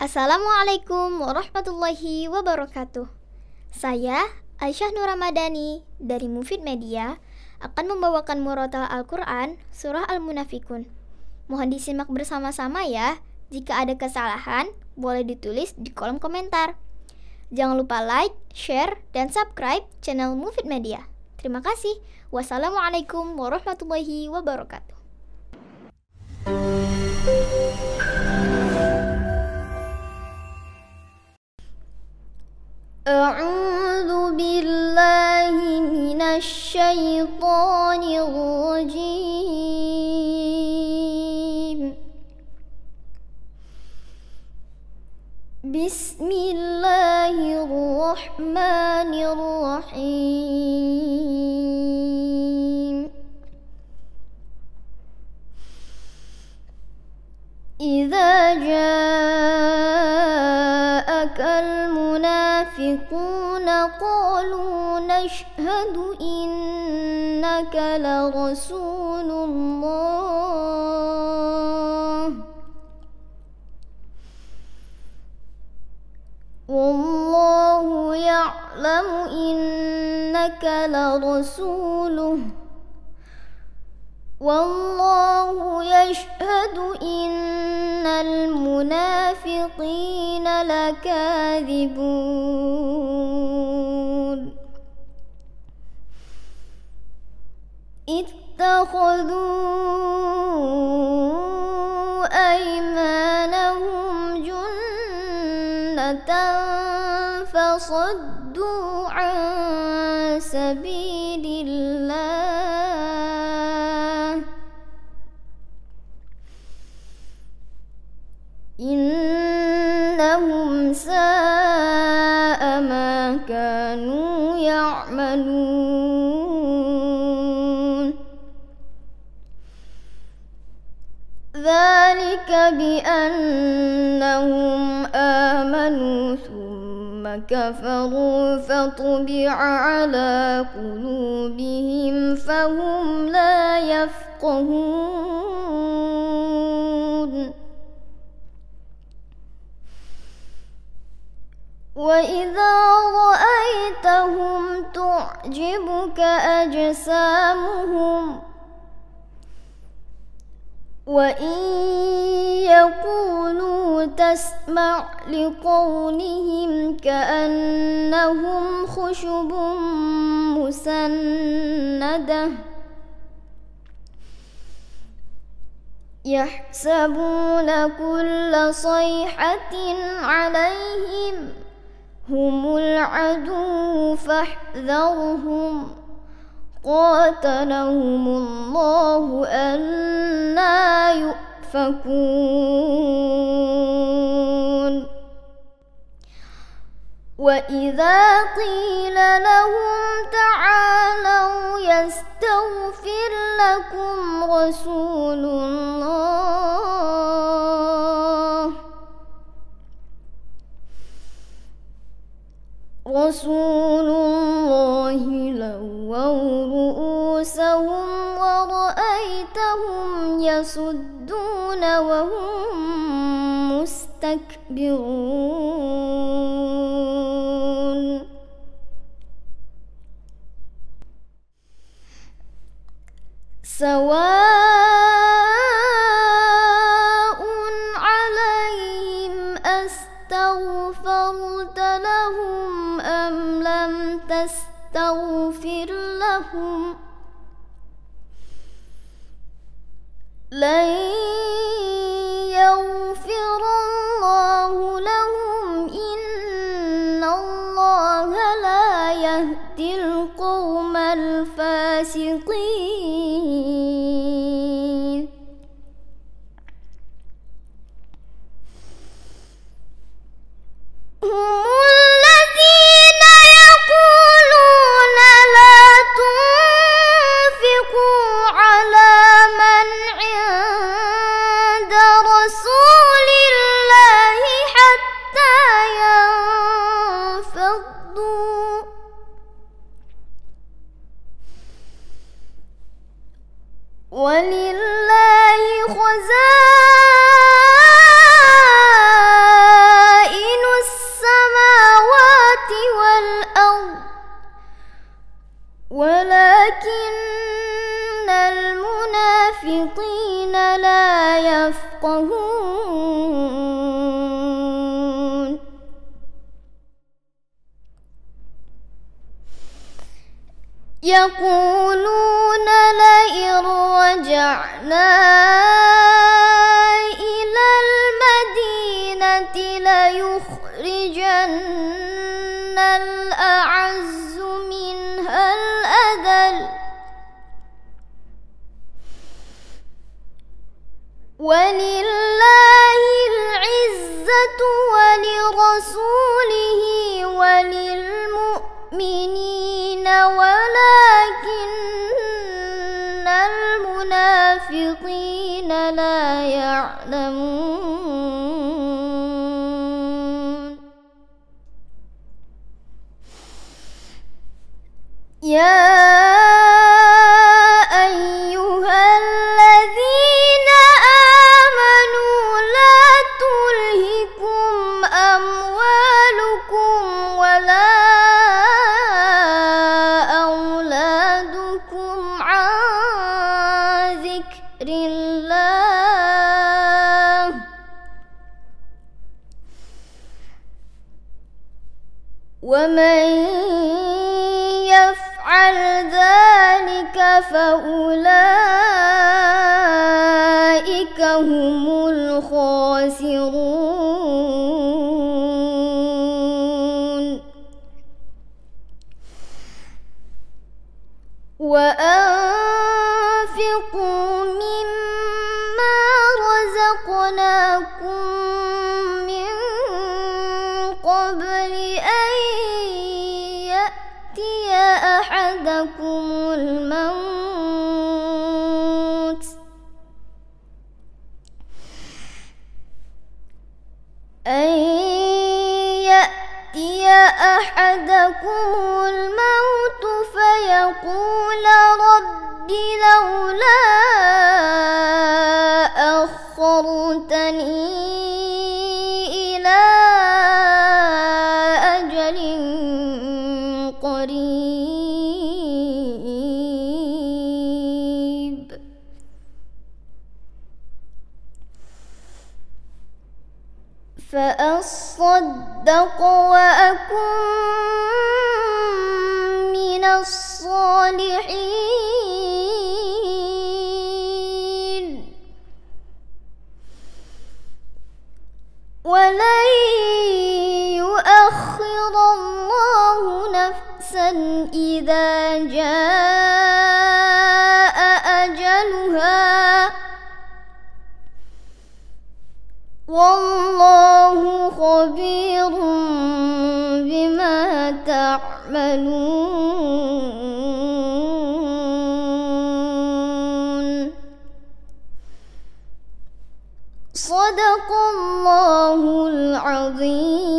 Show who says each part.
Speaker 1: Assalamualaikum warahmatullahi wabarakatuh. Saya Aisyah Nur Ramadhani dari Mufid Media akan membawakan murotal Al-Quran Surah Al-Munafikun. Mohon disimak bersama-sama ya. Jika ada kesalahan, boleh ditulis di kolom komentar. Jangan lupa like, share, dan subscribe channel Mufid Media. Terima kasih. Wassalamualaikum warahmatullahi wabarakatuh. A'udzu billahi minasy syaithanir rajim. Bismillahirrahmanirrahim. Idza ja'akal munafiquna qalu nashhadu innaka la rasulullah wallahu ya'lamu innaka la rasuluh wallahu yashhadu innal munafiqina lakadhibun. Ittakhadhu aymanahum junnatan fasaddu an sabilillah. Innahum sa'a ma kanu ya'malun. Dzalika bi annahum amanu thumma kafaru fatubi'a ala qulubihim fahum la yafqahun. وَإِذَا رَأَيْتَهُمْ تُعْجِبُكَ أَجْسَامُهُمْ وَإِنْ يَقُولُوا تَسْمَعْ لِقَوْلِهِمْ كَأَنَّهُمْ خُشُبٌ مُّسَنَّدَةٌ يَحْسَبُونَ كُلَّ صَيْحَةٍ عَلَيْهِمْ هم العدو فاحذرهم قاتلهم الله أنى يؤفكون. وإذا قيل لهم تعالوا يستغفر لكم رسول الله لووا رؤوسهم ورأيتهم يصدون وهم مستكبرون. سواء عليهم أستغفرت لهم أم لم تستغفر لهم لن يغفر الله لهم إن الله لا يهدي القوم الفاسقين. يفقهون يقولون لئن رجعنا إلى المدينة ليخرجن الأعز منها الأذل ولله العزة ولرسوله وللمؤمنين ولكن المنافقين لا يعلمون يا أيها الذين آمنوا لا تلهكم أموالكم ولا أولادكم عن ذكر الله ومن يفعل ذلك فأولئك هم الخاسرون وأنفقوا مما رزقناكم من قبل أن يأتي أحدكم الموت فيقول رب لولا أخرتني إلى أجل قريب فأصدق وأكن من الصالحين ولن يؤخر الله نفسا إذا جاء أجلها والله خبير بما تعملون صدق الله العظيم.